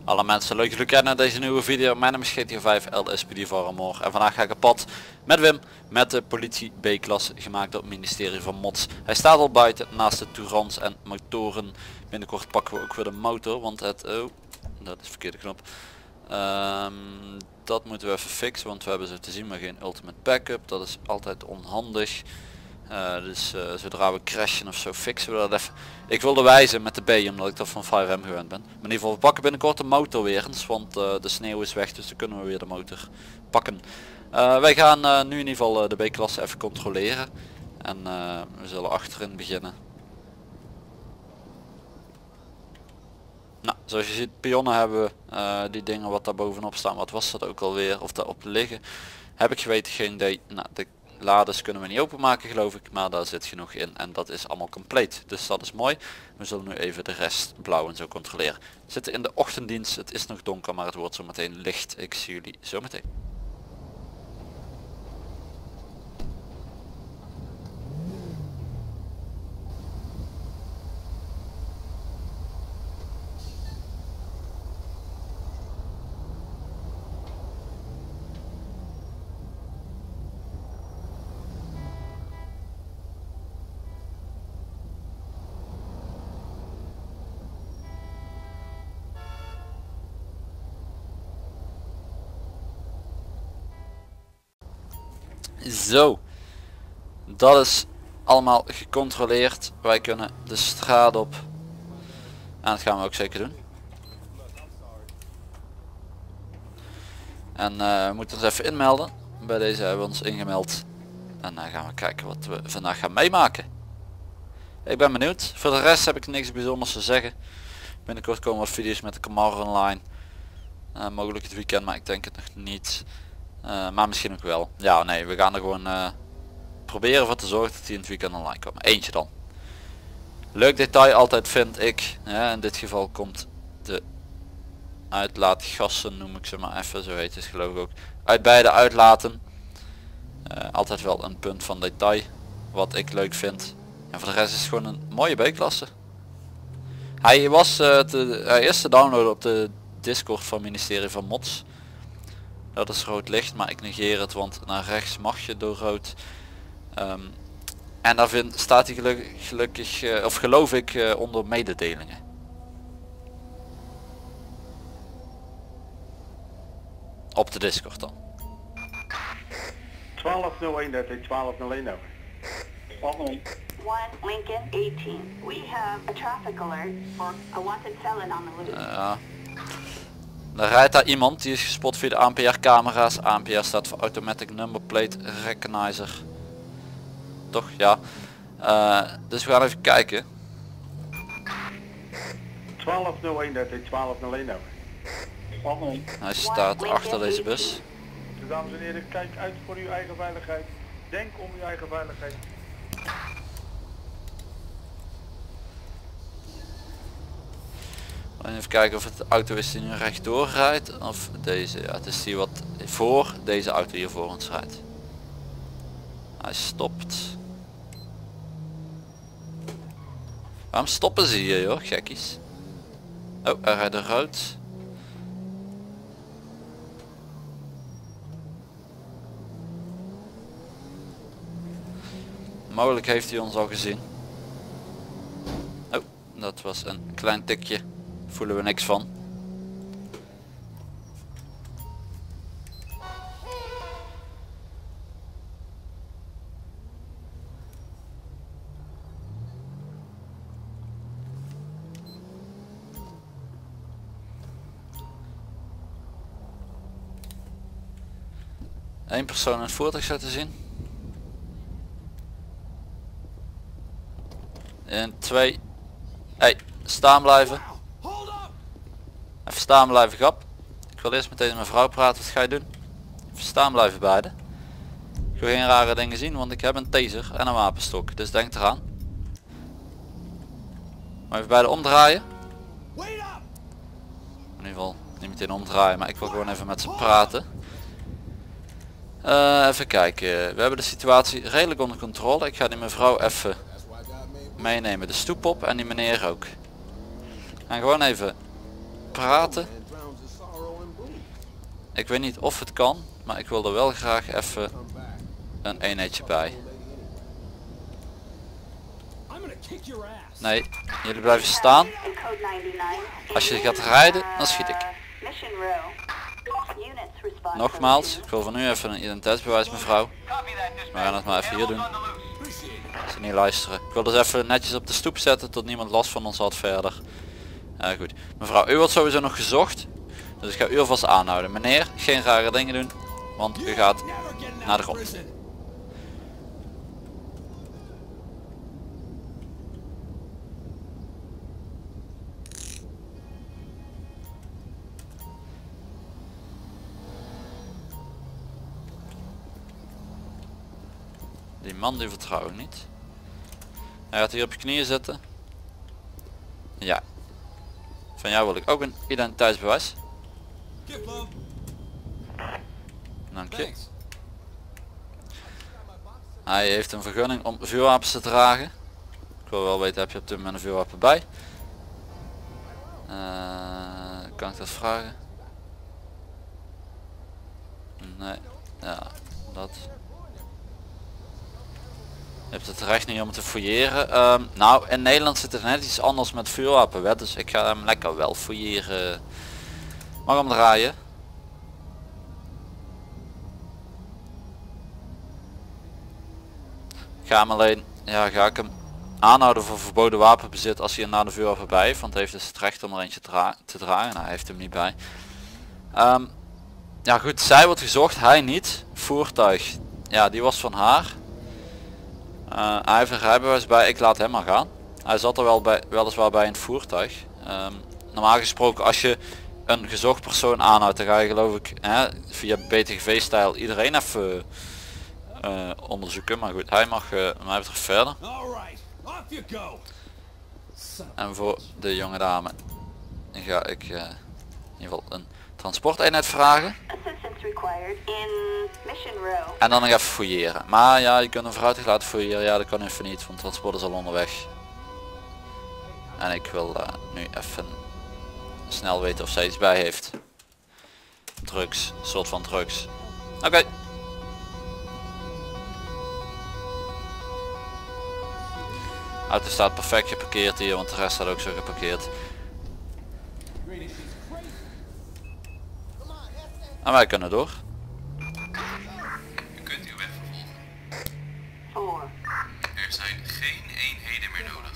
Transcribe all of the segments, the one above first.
Alle mensen, leuk jullie kennen deze nieuwe video. Mijn naam is GTA 5 LSPD Varamor en vandaag ga ik op pad met Wim met de politie B-klasse gemaakt door het ministerie van Mods. Hij staat al buiten naast de Tourans en motoren. Binnenkort pakken we ook weer de motor, want het... Oh, dat is de verkeerde knop. Dat moeten we even fixen, want we hebben zo te zien maar geen ultimate backup. Dat is altijd onhandig. Dus zodra we crashen of zo fixen we dat even. Ik wilde wijzen met de B omdat ik dat van 5M gewend ben. Maar in ieder geval we pakken binnenkort de motor weer eens, want de sneeuw is weg, dus dan kunnen we weer de motor pakken. Wij gaan nu in ieder geval de B-klasse even controleren. En we zullen achterin beginnen. Nou, zoals je ziet pionnen hebben we die dingen wat daar bovenop staan. Wat was dat ook alweer? Of daarop liggen. Heb ik geweten geen idee. Nou, de lades kunnen we niet openmaken geloof ik, maar daar zit genoeg in en dat is allemaal compleet. Dus dat is mooi. We zullen nu even de rest blauw en zo controleren. We zitten in de ochtenddienst, het is nog donker, maar het wordt zo meteen licht. Ik zie jullie zo meteen. Zo, dat is allemaal gecontroleerd. Wij kunnen de straat op en dat gaan we ook zeker doen. En we moeten ons even inmelden. Bij deze hebben we ons ingemeld en dan gaan we kijken wat we vandaag gaan meemaken. Ik ben benieuwd. Voor de rest heb ik niks bijzonders te zeggen. Binnenkort komen wat video's met de Camaro online. Mogelijk het weekend, maar ik denk het nog niet. Maar misschien ook wel. Ja, nee, we gaan er gewoon proberen ervoor te zorgen dat die in het weekend online komen. Eentje dan. Leuk detail altijd vind ik. In dit geval komt de uitlaatgassen, noem ik ze maar even, zo heet het geloof ik ook. Uit beide uitlaten. Altijd wel een punt van detail. Wat ik leuk vind. En voor de rest is het gewoon een mooie B-klasse. Hij was hij is te downloaden op de Discord van het ministerie van Mods. Dat is rood licht, maar ik negeer het, want naar rechts mag je door rood. En daar staat hij gelukkig, of geloof ik, onder mededelingen. Op de Discord dan. 1201, dat is 1201 over. 1 Lincoln 18. We have a traffic alert for a wanted felon on the loose. Ja. Er rijdt daar iemand, die is gespot via de ANPR camera's. ANPR staat voor Automatic Number Plate Recognizer. Toch? Ja. Dus we gaan even kijken. 1201, dat is 1201 over. Hij staat achter deze bus. Dus dames en heren, kijk uit voor uw eigen veiligheid. Denk om uw eigen veiligheid. Even kijken of het de auto is die nu rechtdoor rijdt of deze. Ja, het is die wat voor deze auto hier voor ons rijdt. Hij stopt. Waarom stoppen ze hier joh, gekkies? Oh, hij rijdt er rood. Mogelijk heeft hij ons al gezien. Oh, dat was een klein tikje. Voelen we niks van. Eén persoon in het voertuig zou te zien. En 2. Hey, staan blijven. Even staan blijven, grap. Ik wil eerst met deze mevrouw praten, wat ga je doen? Even staan blijven beiden. Ik wil geen rare dingen zien, want ik heb een taser en een wapenstok, dus denk eraan. Maar even beide omdraaien. In ieder geval niet meteen omdraaien, maar ik wil gewoon even met ze praten. Even kijken, we hebben de situatie redelijk onder controle. Ik ga die mevrouw even meenemen de stoep op en die meneer ook. En gewoon even praten. Ik weet niet of het kan, maar ik wil er wel graag even een eenheidje bij. Nee, jullie blijven staan. In code 99. Als je gaat rijden, dan schiet ik. Mission row. Units respond. Nogmaals, ik wil van u even een identiteitsbewijs, mevrouw. We gaan het maar even hier doen. Als ze niet luisteren. Ik wil dus even netjes op de stoep zetten tot niemand last van ons had verder. Goed. Mevrouw, u wordt sowieso nog gezocht. Dus ik ga u alvast aanhouden. Meneer, geen rare dingen doen. Want u gaat naar de grond. Die man die vertrouw ik niet. Hij gaat hier op je knieën zitten. Ja. Van jou wil ik ook een identiteitsbewijs. Dank je. Hij heeft een vergunning om vuurwapens te dragen. Ik wil wel weten, heb je op dit moment een vuurwapen bij? Kan ik dat vragen? Nee. Ja, dat. Je hebt het recht niet om te fouilleren. Nou, in Nederland zit het net iets anders met vuurwapenwet, dus ik ga hem lekker wel fouilleren. Mag hem draaien. Ik ga hem alleen, ja, ga ik hem aanhouden voor verboden wapenbezit als hij er na de vuurwapen bij heeft, want hij heeft dus het recht om er eentje te dragen. Nou, hij heeft hem niet bij. Ja goed, zij wordt gezocht, hij niet. Voertuig, ja, die was van haar. Hij heeft een rijbewijs bij, ik laat hem maar gaan. Hij zat er wel bij, weliswaar bij in het voertuig. Normaal gesproken als je een gezocht persoon aanhoudt, dan ga je geloof ik via BTGV-stijl iedereen even onderzoeken. Maar goed, hij mag mij betreft verder. En voor de jonge dame ga ik in ieder geval een transporteenheid vragen. En dan nog even fouilleren. Maar ja, je kunt een vooruit laten fouilleren. Ja, dat kan even niet, want transport is al onderweg. En ik wil nu even snel weten of zij iets bij heeft. Drugs, een soort van drugs. Oké. Auto staat perfect geparkeerd hier, want de rest staat ook zo geparkeerd. En wij kunnen door. U kunt uw weg vervolgen. Er zijn geen eenheden meer nodig.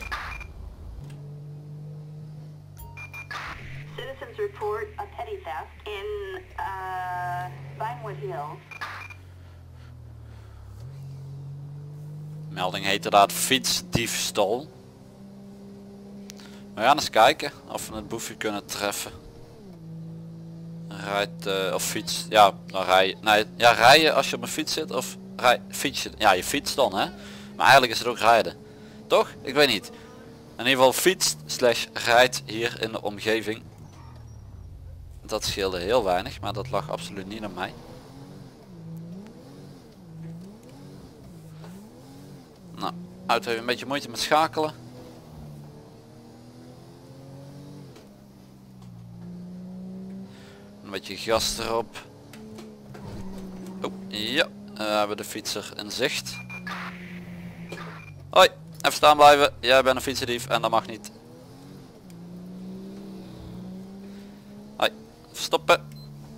Citizens report a petty theft in Vinewood Hills. Melding heet inderdaad fietsdiefstal. We gaan eens kijken of we het boefje kunnen treffen. Rijdt of fiets, ja, dan rij je. Nee, ja, rijden als je op een fiets zit of fiets je. Ja, je fietst dan, hè. Maar eigenlijk is het ook rijden. Toch? Ik weet niet. In ieder geval fietst slash rijdt hier in de omgeving. Dat scheelde heel weinig, maar dat lag absoluut niet aan mij. Nou, auto heeft een beetje moeite met schakelen. Een beetje gas erop. Oh, ja, we hebben de fietser in zicht. Hoi, even staan blijven. Jij bent een fietsendief en dat mag niet. Hoi, stoppen.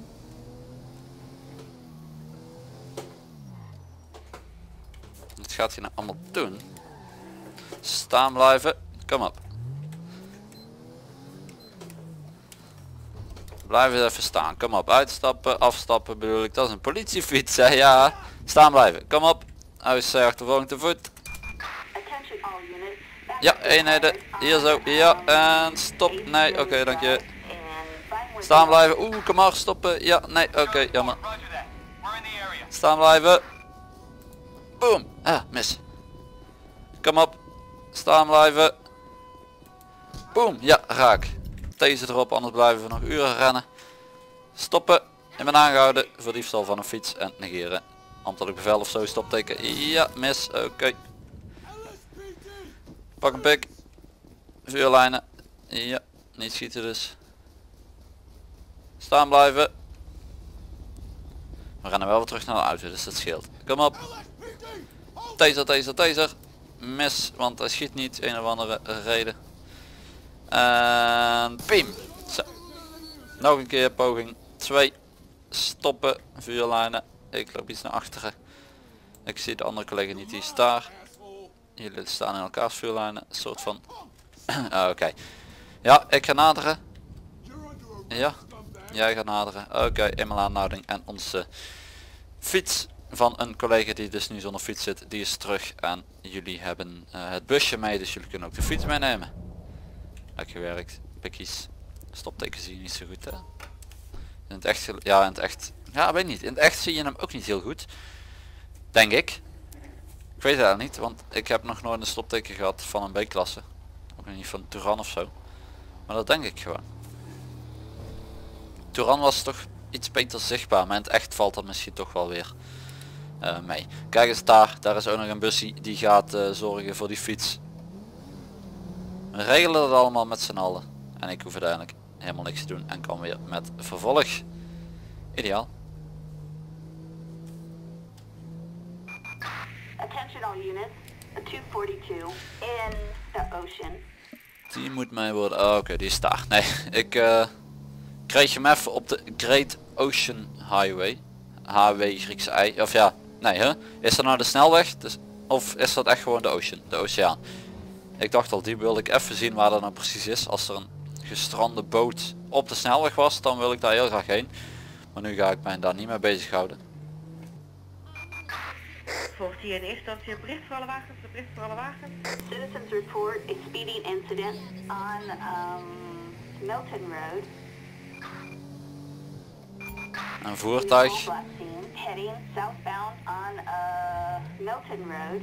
Wat gaat hij nou allemaal doen? Staan blijven, kom op. Blijf eens even staan, kom op, uitstappen, afstappen bedoel ik, dat is een politiefiets, hè, ja. Staan blijven, kom op. AUC achtervolging te voet. Ja, eenheden, hier zo, ja, en stop, nee, oké, dank je. Staan blijven, oeh, kom maar, stoppen, ja, nee, oké, jammer. Staan blijven. Boom, mis. Kom op, staan blijven. Boom, ja, raak. Deze erop, anders blijven we nog uren rennen. Stoppen. Ik ben aangehouden voor diefstal van een fiets en negeren. Ambtelijk bevel of zo, stopteken. Ja, mis. Oké. Pak een pik. Vuurlijnen. Ja, niet schieten dus. Staan blijven. We rennen wel weer terug naar de auto, dus dat scheelt. Kom op. Taser, taser, taser. Mis, want hij schiet niet. Een of andere reden. En piem. Zo. Nog een keer poging 2. Stoppen. Vuurlijnen. Ik loop iets naar achteren. Ik zie de andere collega niet, die is daar. Jullie staan in elkaars vuurlijnen. Een soort van... Oké. Ja, ik ga naderen. Ja. Jij gaat naderen. Oké, eenmaal aanhouding. En onze fiets van een collega die dus nu zonder fiets zit, die is terug. En jullie hebben het busje mee, dus jullie kunnen ook de fiets meenemen. Lekker gewerkt. Pikkies. Stopteken zie je niet zo goed, hè? In het echt, ja, in het echt, ja, weet niet. In het echt zie je hem ook niet heel goed. Denk ik. Ik weet het eigenlijk niet, want ik heb nog nooit een stopteken gehad van een B-klasse. Ook nog niet van Touran of zo. Maar dat denk ik gewoon. Touran was toch iets beter zichtbaar, maar in het echt valt dat misschien toch wel weer mee. Kijk eens daar is ook nog een busje die gaat zorgen voor die fiets. We regelen het allemaal met z'n allen. En ik hoef uiteindelijk helemaal niks te doen en kan weer met vervolg. Ideaal. Attention all units. A 242 in the ocean. Die moet mij worden. Oh, oké, die is daar. Nee, ik kreeg hem even op de Great Ocean Highway. HW Griekse I. Of ja, nee hè. Is dat nou de snelweg? Dus, of is dat echt gewoon de ocean? De oceaan. Ik dacht al, die wilde ik even zien waar dat nou precies is. Als er een gestrande boot op de snelweg was, dan wil ik daar heel graag heen. Maar nu ga ik mij daar niet mee bezighouden. Volgt hier in eerste instantie een bericht voor alle wagens, een bericht voor alle wagens. Citizens report a speeding incident on Milton Road. Een voertuig. Vehicle black scene heading southbound on Milton Road.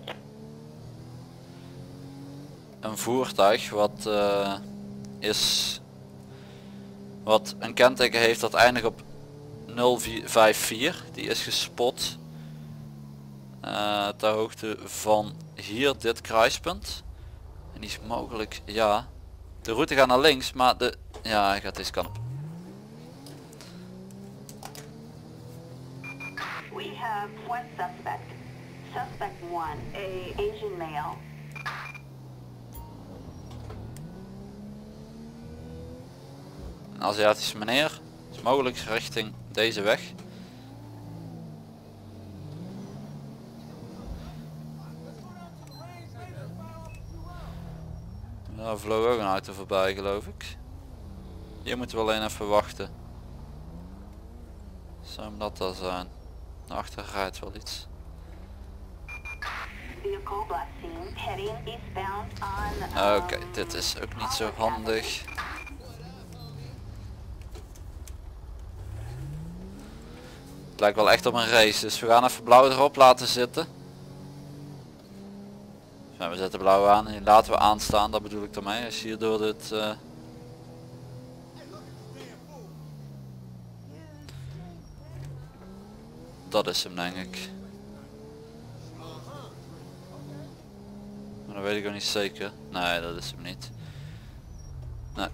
Een voertuig wat wat een kenteken heeft dat eindigt op 054. Die is gespot ter hoogte van hier dit kruispunt. En die is mogelijk, ja, de route gaat naar links, maar ja, hij gaat deze kant op. We have one suspect. Suspect 1, a Asian male. Een Aziatische meneer, is mogelijk richting deze weg. Daar vloog ook een auto voorbij, geloof ik. Hier moeten we alleen even wachten. Zou hem dat al zijn? Daarachter rijdt wel iets. Vehicle black scene heading eastbound on Oké, dit is ook niet zo handig. Het lijkt wel echt op een race, dus we gaan even blauw erop laten zitten. Ja, we zetten blauw aan en die laten we aanstaan, dat bedoel ik ermee. Als je hier door dit... Dat is hem, denk ik. Maar dat weet ik ook niet zeker. Nee, dat is hem niet. Nee.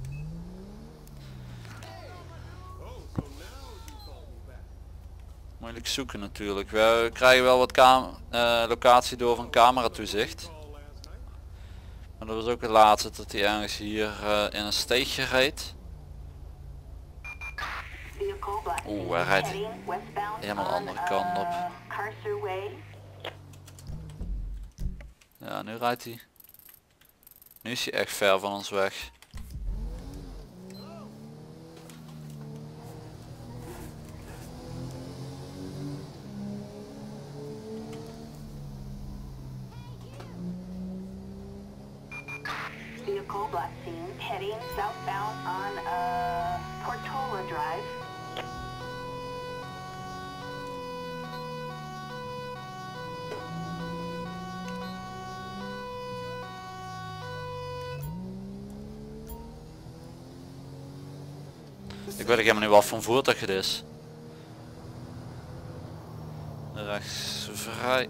Moeilijk zoeken natuurlijk. We krijgen wel wat locatie door van camera toezicht. Maar dat was ook het laatste dat hij ergens hier in een steegje reed. Oeh, hij rijdt helemaal de andere kant op. Ja, nu rijdt hij. Nu is hij echt ver van ons weg. Vehicle black scene heading southbound on Portola Drive. Ik weet ook helemaal niet wat voor een voertuig het is. Rechts vrij.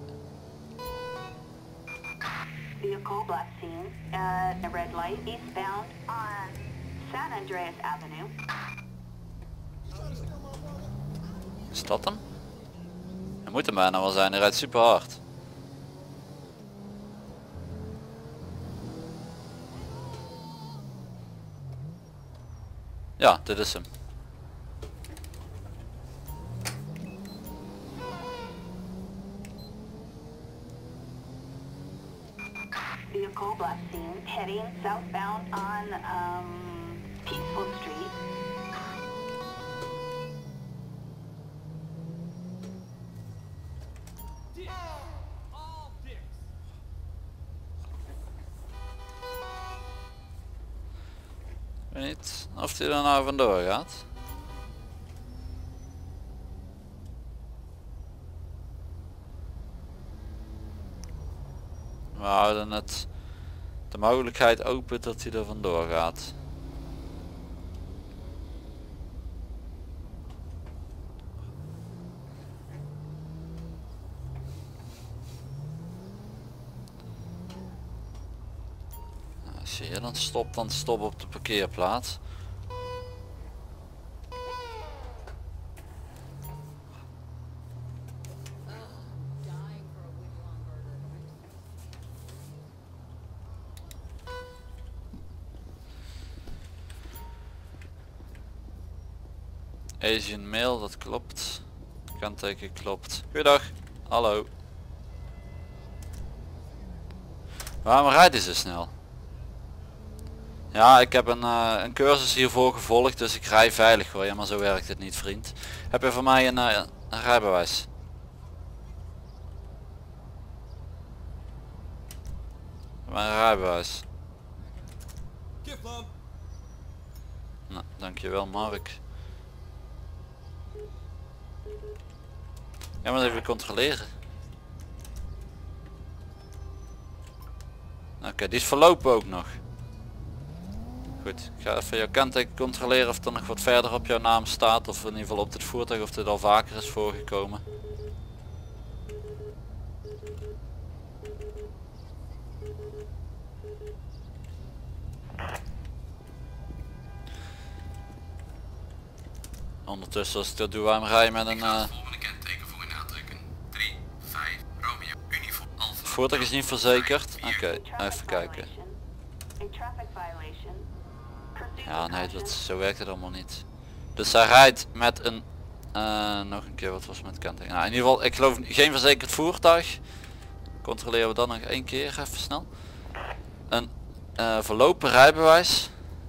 Vehicle black scene at a red light eastbound on San Andreas Avenue. Is dat hem? Hij moet hem bijna wel zijn, hij rijdt super hard. Ja, dit is hem. Vehicle last seen heading southbound on Peaceful Street. Ik weet niet of hij er nou vandoor gaat. We houden het de mogelijkheid open dat hij er vandoor gaat. Als je hier dan stop op de parkeerplaats. Asian mail, dat klopt. Kenteken klopt. Goeiedag. Hallo. Waarom rijdt hij zo snel? Ja, ik heb een cursus hiervoor gevolgd, dus ik rij veilig hoor. Ja, maar zo werkt het niet, vriend. Heb je voor mij een rijbewijs? Mijn rijbewijs. Nou, dankjewel Mark. Ja, maar even controleren. Oké, die is verlopen ook nog. Goed, ik ga even jouw kenteken controleren of er nog wat verder op jouw naam staat. Of in ieder geval op dit voertuig of dit al vaker is voorgekomen. Ondertussen als ik dat doe, waarom rij je met een... Volgende kenteken voor u natrekken. 3, 5, Romeo, Uniform, Alpha. Het voertuig is niet verzekerd. Oké, even kijken. Ja nee, zo werkt het allemaal niet. Dus hij rijdt met een... nog een keer, wat was het met kenteken? Nou, in ieder geval, ik geloof geen verzekerd voertuig. Controleren we dan nog één keer even snel. Een verlopen rijbewijs.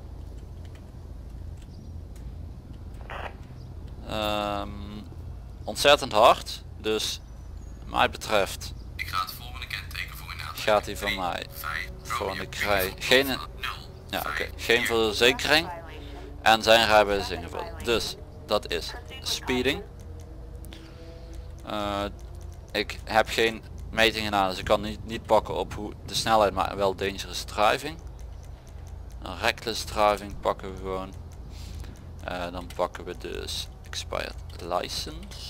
Ontzettend hard. Dus mij betreft Ik ga het volgende kenteken voor u natrekken. gaat hij van mij. 5, Gewoon ik Romeo, rij Uniform, geen... Alpha, 0, Ja, oké. 5, Geen verzekering. En zijn rijbewijs is ingevuld. Dus dat is speeding. Ik heb geen meting gedaan, dus ik kan niet pakken op hoe de snelheid, maar wel dangerous driving. Reckless driving pakken we gewoon. Dan pakken we dus expired license.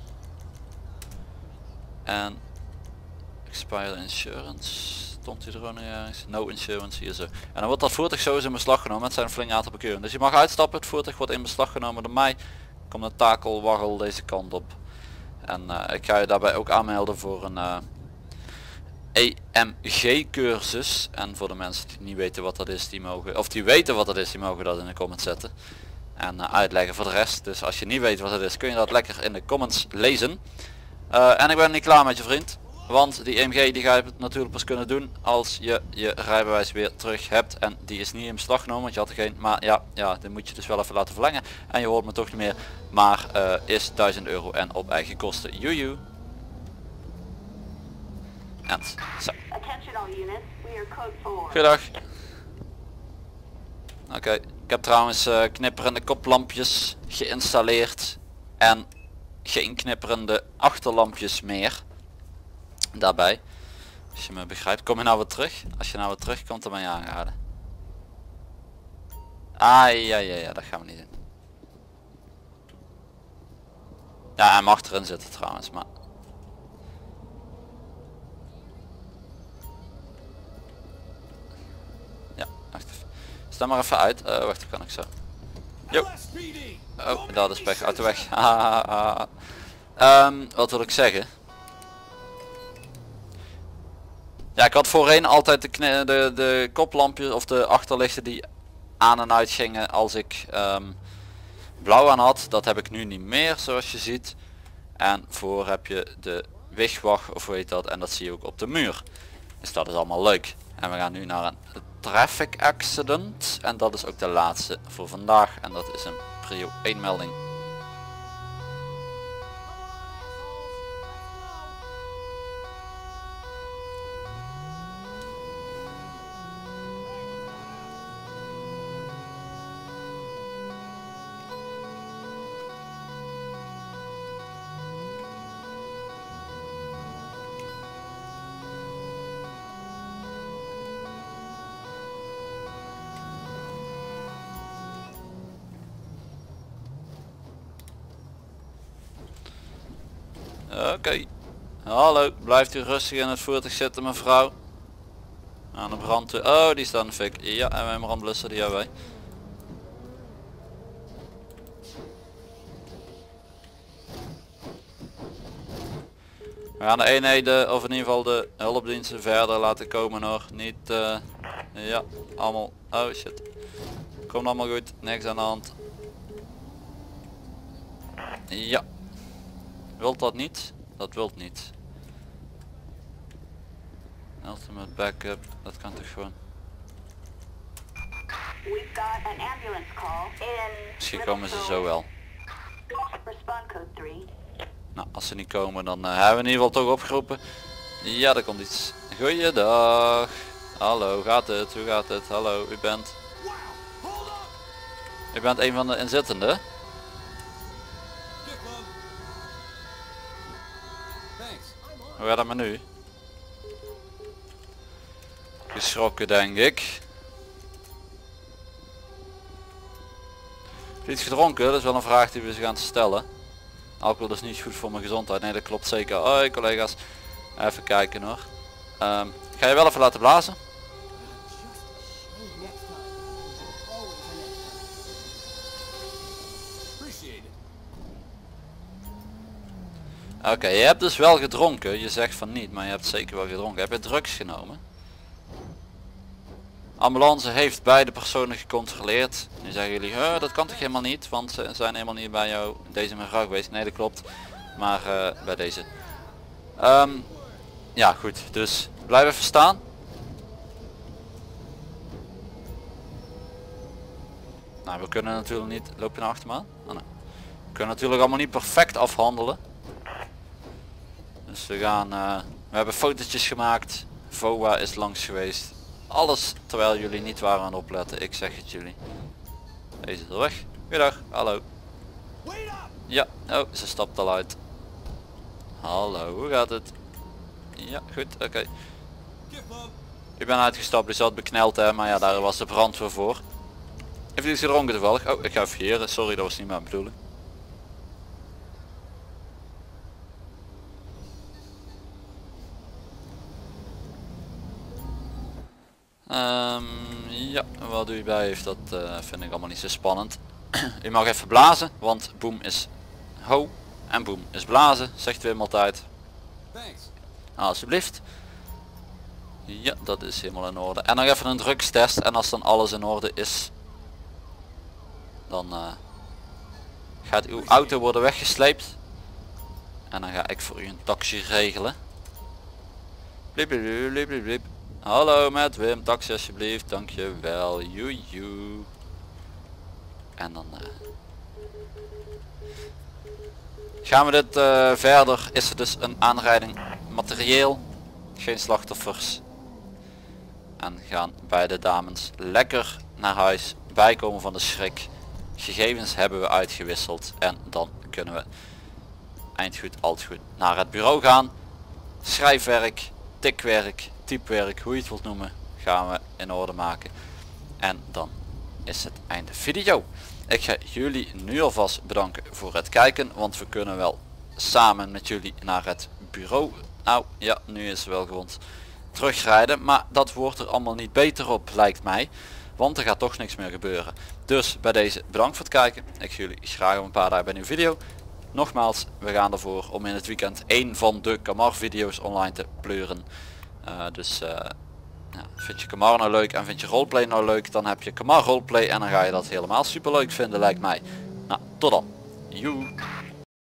En expired insurance. Stond hij er ook nog ergens? No insurance, hier zo. En dan wordt dat voertuig sowieso in beslag genomen met zijn flink aantal bekeuringen. Dus je mag uitstappen, het voertuig wordt in beslag genomen door mij. Komt een takelwaggel deze kant op. En ik ga je daarbij ook aanmelden voor een EMG cursus. En voor de mensen die niet weten wat dat is, die mogen, of die weten wat dat is, die mogen dat in de comments zetten. En uitleggen voor de rest. Dus als je niet weet wat het is, kun je dat lekker in de comments lezen. En ik ben niet klaar met je vriend. Want die EMG die ga je natuurlijk pas kunnen doen als je je rijbewijs weer terug hebt. En die is niet in beslag genomen, want je had er geen. Maar ja, die moet je dus wel even laten verlengen. En je hoort me toch niet meer. Maar is 1000 euro en op eigen kosten. Joejoe. En zo. Goedendag. Oké, ik heb trouwens knipperende koplampjes geïnstalleerd. En geen knipperende achterlampjes meer. Daarbij. Als je me begrijpt. Kom je nou weer terug? Als je nou weer terugkomt, dan ben je aangehouden. Ah ja, dat gaan we niet doen. Ja, hij mag erin zitten trouwens, maar... Ja, wacht even. Sta maar even uit. Wacht, dat kan ik zo. Jo. Oh, dat is pech. Uit de weg. Wat wil ik zeggen? Ja, ik had voorheen altijd de koplampjes of de achterlichten die aan en uit gingen als ik blauw aan had. Dat heb ik nu niet meer, zoals je ziet. En voor heb je de wigwag of hoe heet dat, en dat zie je ook op de muur. Dus dat is allemaal leuk. En we gaan nu naar een traffic accident. En dat is ook de laatste voor vandaag. En dat is een prio 1 melding. Oké. Hallo, blijft u rustig in het voertuig zitten, mevrouw. Aan de brand. Oh, die staat in de fik. Ja, en mijn brandblusser die hebben wij. We gaan de eenheden, of in ieder geval de hulpdiensten verder laten komen hoor. Niet, ja, allemaal. Oh shit. Komt allemaal goed, niks aan de hand. Ja. Wilt dat niet? Dat wilt niet. Ultimate backup, dat kan toch gewoon. We've got an ambulance call in. Misschien komen ze zo wel. Respond code 3. Nou, als ze niet komen dan hebben we in ieder geval toch opgeroepen. Ja, er komt iets. Goeiedag. Hallo, gaat het? Hoe gaat het? Hallo, u bent een van de inzittenden? Hoe gaat het met nu? Geschrokken denk ik. Heb je iets gedronken? Dat is wel een vraag die we ze gaan stellen. Alcohol is niet goed voor mijn gezondheid. Nee, dat klopt zeker. Hoi collega's. Even kijken hoor. Ga je wel even laten blazen? Oké, je hebt dus wel gedronken. Je zegt van niet, maar je hebt zeker wel gedronken. Heb je drugs genomen? Ambulance heeft beide personen gecontroleerd. Nu zeggen jullie, dat kan toch helemaal niet, want ze zijn helemaal niet bij jou, deze mevrouw geweest. Nee, dat klopt. Maar bij deze. Ja goed, dus blijf even staan. Nou, we kunnen natuurlijk niet... Loop je naar achter me aan? Oh, nee. We kunnen natuurlijk allemaal niet perfect afhandelen. Dus we gaan... we hebben fotootjes gemaakt. VOA is langs geweest. Alles terwijl jullie niet waren aan het opletten. Ik zeg het jullie. Deze is er weg. Goeiedag. Hallo. Ja. Oh, ze stapt al uit. Hallo, hoe gaat het? Ja, goed. Oké. Ik ben uitgestapt. Die zat bekneld hè. Maar ja, daar was de brandweer voor. Heeft u iets gedronken toevallig? Oh, ik ga even hier. Sorry, dat was niet mijn bedoeling. Ja, wat u bij heeft, dat vind ik allemaal niet zo spannend. U mag even blazen, want boem is ho en boem is blazen, zegt Wim altijd. Alsjeblieft. Ja, dat is helemaal in orde. En nog even een drugstest en als dan alles in orde is, dan gaat uw auto worden weggesleept. En dan ga ik voor u een taxi regelen. Bliep, bliep, bliep, bliep, bliep. Hallo met Wim, taxi alsjeblieft, dankjewel, joejoe. En dan gaan we dit verder. Is er dus een aanrijding materieel, geen slachtoffers. En gaan beide dames lekker naar huis, bijkomen van de schrik. Gegevens hebben we uitgewisseld en dan kunnen we eindgoed, alt goed naar het bureau gaan. Schrijfwerk, tikwerk, typewerk, hoe je het wilt noemen, gaan we in orde maken. En dan is het einde video. Ik ga jullie nu alvast bedanken voor het kijken, want we kunnen wel samen met jullie naar het bureau. Nou ja, nu is het wel gewoon terugrijden, maar dat wordt er allemaal niet beter op lijkt mij. Want er gaat toch niks meer gebeuren. Dus bij deze bedankt voor het kijken. Ik zie jullie graag om een paar dagen bij een nieuwe video. Nogmaals, we gaan ervoor om in het weekend 1 van de Kamar video's online te pleuren. Ja, vind je Kamar nou leuk en vind je roleplay nou leuk, dan heb je Kamar roleplay en dan ga je dat helemaal super leuk vinden lijkt mij. Nou, tot dan. Joe.